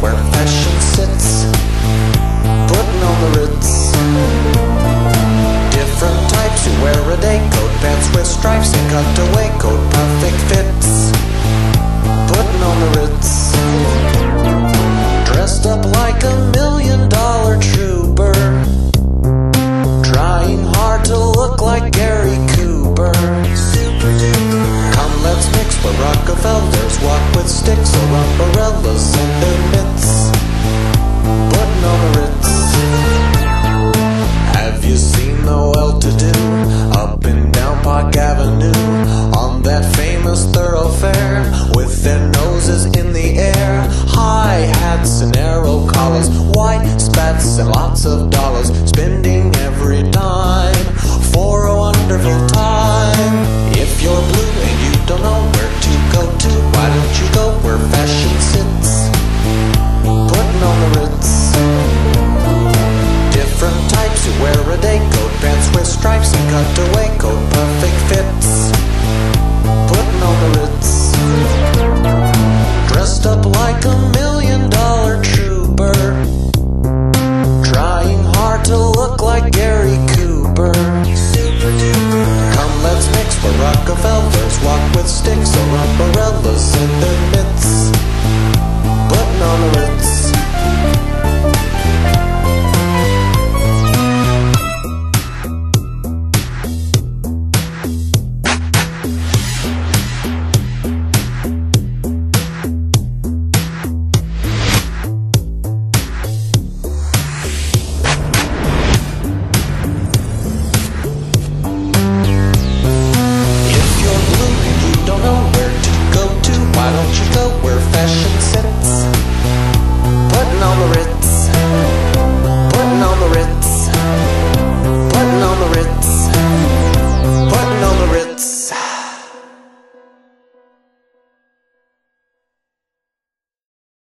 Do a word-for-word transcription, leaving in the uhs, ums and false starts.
where fashion sits, putting on the Ritz. Different types who wear a day coat, pants with stripes and cutaway coat, perfect fits, putting on the Ritz. Dressed up like a million dollar trooper, trying hard to look like Gary Cooper. Come, let's mix where Rockefellers walk with sticks or umbrellas, and